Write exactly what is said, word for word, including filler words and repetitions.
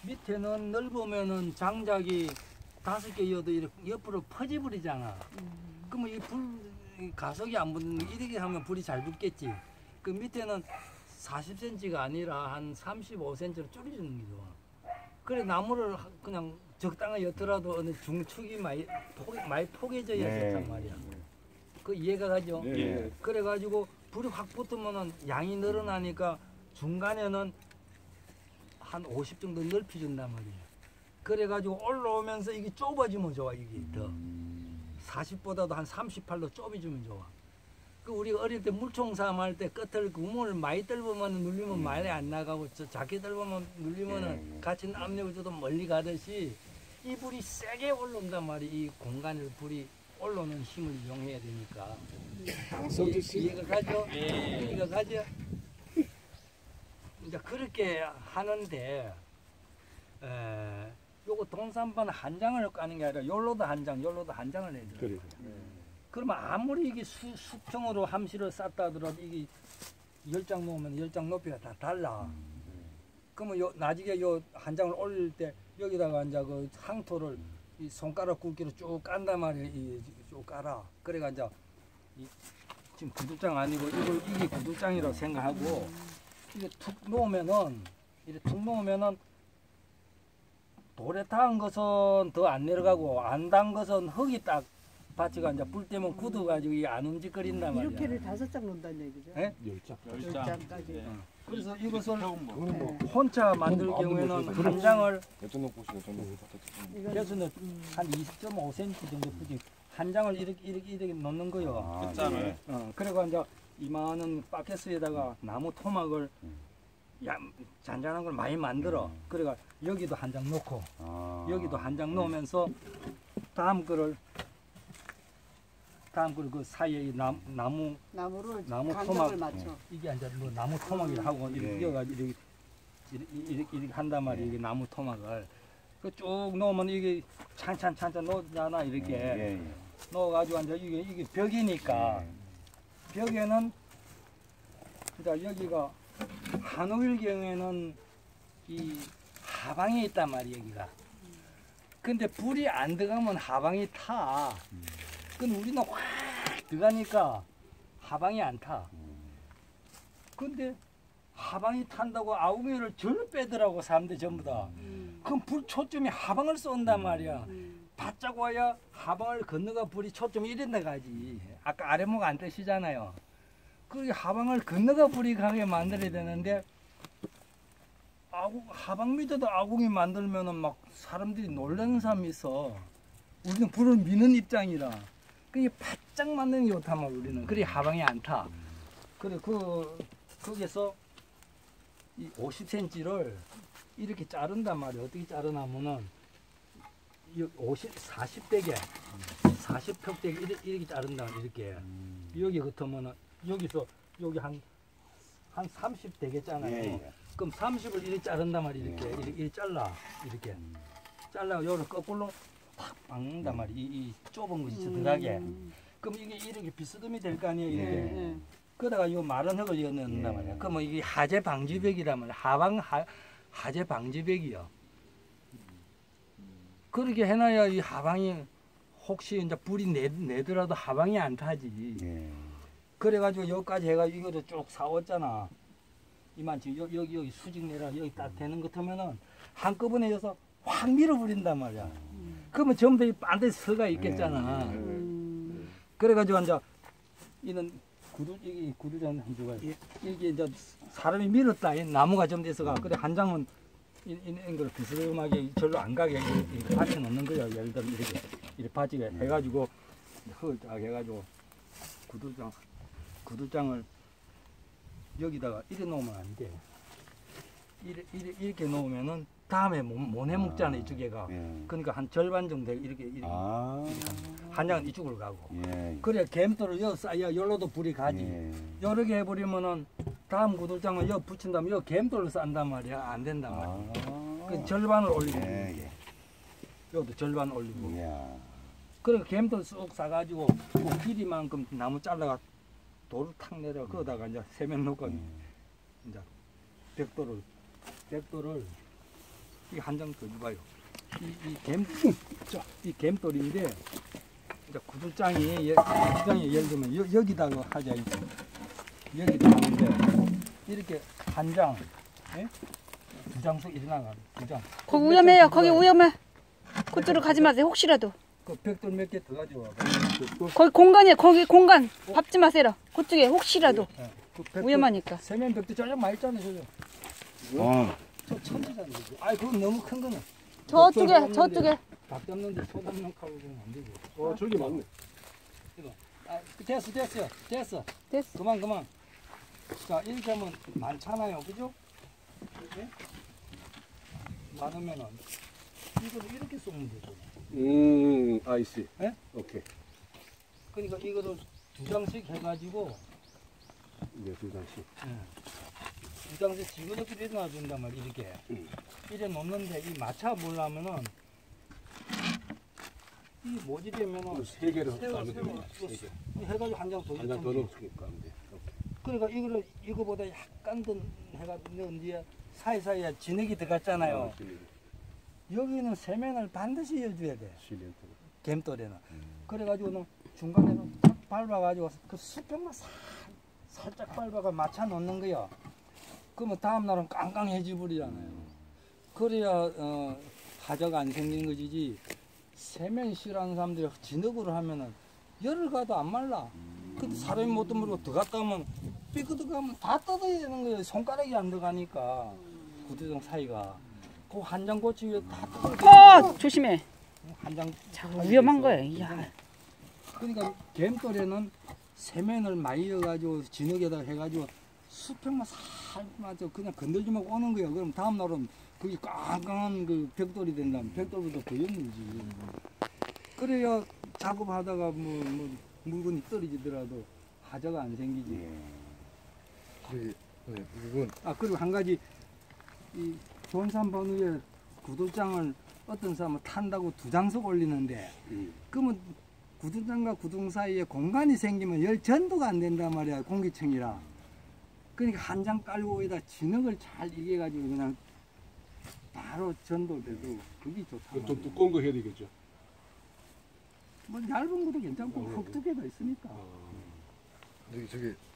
밑에는 넓으면은 장작이 다섯 개여도 이렇게 옆으로 퍼지버리잖아. 음. 그러면 이 불 가속이 안 붙는 이렇게 하면 불이 잘 붙겠지. 그 밑에는 사십 센티미터가 아니라 한 삼십오 센티미터로 줄여주는 게 좋아. 그래 나무를 그냥 적당히 였더라도 어느 중축이 많이 포, 많이 포개져야 네. 좋단 말이야. 그 이해가 가죠? 네. 그래가지고 불이 확 붙으면은 양이 늘어나니까 중간에는 한 오십 정도 넓혀준단 말이야. 그래가지고 올라오면서 이게 좁아지면 좋아, 이게 더. 사십보다도 한 삼십팔로 좁아지면 좋아. 그 우리가 어릴 때 물총삼 할 때 끝을 구멍을 많이 뚫으면 눌리면 많이 안 나가고 저 작게 뚫으면 눌리면은 같이 압력을 줘도 멀리 가듯이 이 불이 세게 올라온단 말이야. 이 공간을 불이 올라오는 힘을 이용해야 되니까. 이, 이해가 가죠? 네. 이해가 가죠? 이제 그렇게 하는데, 에, 요거 동산반 한 장을 까는 게 아니라 열로도 한 장, 열로도 한 장을 내야 돼. 그래. 그러면 아무리 이게 수, 수평으로 함실을 쌌다 하더라도 이게 열 장 놓으면 열 장 높이가 다 달라. 음. 그러면 요, 나중에 요 한 장을 올릴 때 여기다가 이제 그 상토를 이 손가락 굵기로 쭉 깐단 말이야. 이, 쭉 깔아. 그래가 이제 이, 지금 구두장 아니고 이걸 이게 구두장이라고 생각하고 이게 툭 놓으면은 이렇게 툭 놓으면은 돌에 닿은 것은 더 안 내려가고 안 닿은 것은 흙이 딱 바치가 이제 불 때문에 굳어가지고 이게 안 움직거린단 말이야. 이렇게를 다섯 장 놓는다는 얘기죠? 네? 열 장. 열 장까지. 네. 어. 그래서 이것을 네. 혼자 만들 경우에는 한 장을 그래서 음. 한 이십 점 오 센티미터 정도 크기 한 장을 이렇게 이렇게 이렇게 놓는 거요. 아, 네. 어, 그리고 이제 이만한 바켓에다가 나무 토막을 야, 잔잔한 걸 많이 만들어. 음. 그래가 여기도 한 장 놓고 아. 여기도 한 장 놓으면서 다음 거를 다음 거를 그 사이에 나무 나무 나무를 나무 간격을 맞춰. 이게 이제 뭐 나무 토막이라 하고 이렇게 이어가지고 이렇게 이렇게, 이렇게, 이렇게 한단 말이야. 이게 나무 토막을 그 쭉 놓으면 이게 찬찬 찬찬 놓잖아 이렇게 예, 예. 넣어가지고 이제 이게 이게 벽이니까 예. 벽에는 자 여기가 한옥일 경우에는 이 하방이 있단 말이야 여기가. 근데 불이 안 들어가면 하방이 타. 근데 우리는 확 들어가니까 하방이 안 타. 근데 하방이 탄다고 아웅이를 절로 빼더라고 사람들 전부 다. 음. 그럼 불 초점이 하방을 쏜단 말이야. 음. 바짝 와야 하방을 건너가 불이 초점이 이런 데 가지. 아까 아래모가 안 뜨시잖아요. 그 하방을 건너가 불이 가게 만들어야 되는데 아궁, 하방 밑에도 아궁이 만들면은 막 사람들이 놀라는 사람이 있어. 우리는 불을 미는 입장이라. 그게 바짝 만드는 게 좋단 말이야 우리는. 그래 하방이 안 타. 그래 그 거기서 이 오십 센티미터를 이렇게 자른단 말이야. 어떻게 자르냐면은 오십, 사십 대게 사십 평대게 이렇게, 이렇게 자른다 이렇게. 음. 여기 같으면은 여기서 여기 한 한 삼십 되겠잖아요. 예, 예. 그럼 삼십을 이렇게 자른단 말이야. 이렇게 예. 이렇게, 이렇게 잘라 이렇게 음. 잘라 요를 거꾸로 팍 박는단 말이야. 이, 이 좁은 것이 음. 들어가게. 그럼 이게 이렇게 비스듬히 될 거 아니에요. 이렇게. 예. 그러다가 이 마른 흙을 이어 넣는단 예. 말이야. 그러면 이게 하재 방지벽이라면 하방 하, 하재 방지벽이요. 그렇게 해놔야 이 하방이 혹시 이제 불이 내, 내더라도 하방이 안 타지. 예. 그래가지고 여기까지 해가지고 이거를 쭉 사왔잖아. 이만치 여기 여기, 여기 수직 내려 여기 딱 되는 것 같으면은 한꺼번에 여기서 확 밀어버린단 말이야. 음. 그러면 전부 다 반드시 서가 있겠잖아. 음. 그래가지고 이제 이는 구두 이게 구두장 해주가 이게 이제 사람이 밀었다. 이 나무가 좀 돼서가 그래 한 장은 이런 걸 비스듬하게 절로 안 가게 이렇게 받쳐 놓는 거야. 예를 들면 이렇게 이렇게 받치게 해가지고 흙을 딱 해가지고 구두장 구두장을 여기다가 이렇게 놓으면 안 돼. 이렇게, 이렇게, 이렇게 놓으면은 다음에 못, 못 해먹잖아, 아, 이쪽에가. 예. 그러니까 한 절반 정도 이렇게, 이렇게. 아. 한 장은 이쪽으로 가고. 예. 그래, 갬돌을 여기 쌓아야 열로도 불이 가지. 예. 이렇게 해버리면은 다음 구두장을 여기 붙인 다음에 여기 갬돌을 싼단 말이야. 안 된단 말이야. 아. 그 절반을 올리고. 예, 예. 여기도 절반 올리고. 예. 그래, 갬돌 쑥 싸가지고 그 길이만큼 나무 잘라가 돌을 탁 내려 거기다가 이제 세면 놓고 음. 이제 벽돌을 벽돌을 이 한 장 더 줘봐요. 이이갬 이 갬돌인데 이제 구들장이 예, 구들장이 예를 들면 여, 여기다가 하자 이제 여기다 하는데 이렇게 한 장, 예? 두 장씩 일어나가 두 장. 거기 위험해요. 거기 위험해. 그쪽으로 가지 마세요. 혹시라도. 그 벽돌 몇 개 더 가져와. 거기 공간이에요. 거기 공간 밟지 마세요. 그쪽에 혹시라도 예, 그 벽돌, 위험하니까. 세면 벽돌 저쪽 많이 있잖아요, 저쪽. 아, 저 천지잖아요. 아이 그건 너무 큰 거는. 저쪽에 저쪽에. 박 잡는데 소 잡는 칼로 보면 안 되고. 어, 저기 맞네. 이거. 아, 됐어, 됐어, 됐어. 됐어. 그만, 그만. 자, 이렇게 하면 많잖아요, 그죠? 이렇게 많으면은 이거를 이렇게 쏘면 되죠. 음, 아이씨. 예? 오케이. 그러니까 이거를 두 장씩 해가지고 네, 두 장씩. 예. 두 장씩 지그럽게 일어나 준단 말이야, 이렇게. 음. 이래 놓는데 이 맞춰 보려면은 이 모집이면은 세 개를 세워, 하면 세워. 됩니다. 세 개. 해가지고 한 장 더 한 장 더 넣으면 넣으니까 안 돼. 오케이. 그러니까 이거를 이거보다 약간 더 해가 넣은 뒤에 사이사이에 진액이 들어갔잖아요. 아, 실리는. 여기는 세면을 반드시 해줘야 돼. 실리는. 갬돌에는. 음. 그래가지고는 중간에는 탁 밟아가지고 그 수평만 살, 살짝 밟아가 맞춰 놓는 거야. 그러면 다음 날은 깡깡해지 버리잖아요. 그래야 어, 하자가 안 생기는 것이지. 세면 싫어하는 사람들이 진흙으로 하면은 열을 가도 안 말라. 근데 사람이 못 들고 더 갔다 오면 삐끗하면 다 뜯어야 되는 거예요. 손가락이 안 들어가니까 구두정 사이가 그 한 장 고치 위에 다 뜯어. 어 조심해. 한장 자, 위험한 거예요. 이야. 그러니까 갬돌에는 세면을 많이 넣어가지고 진흙에다 해가지고 수평만 살만 그냥 건들지만 오는 거야. 그럼 다음 날은 그게 깡깡한 그 벽돌이 된다면 벽돌보다 더 연물지. 그래야 작업하다가 뭐, 뭐 물건이 떨어지더라도 하자가 안 생기지. 네, 네, 이건 아 그리고 한 가지 이 돈산 번호에 구들장을 어떤 사람은 탄다고 두 장석 올리는데 음. 그러면 구들장과 구둥 사이에 공간이 생기면 열 전도가 안 된단 말이야. 공기층이라. 그러니까 한 장 깔고 여기다 진흙을 잘 이겨가지고 그냥 바로 전도돼도 그게 좋다. 좀 두꺼운 거 해야 되겠죠. 뭐 얇은 것도 괜찮고 어, 흙두개가 있으니까. 아, 저기 저기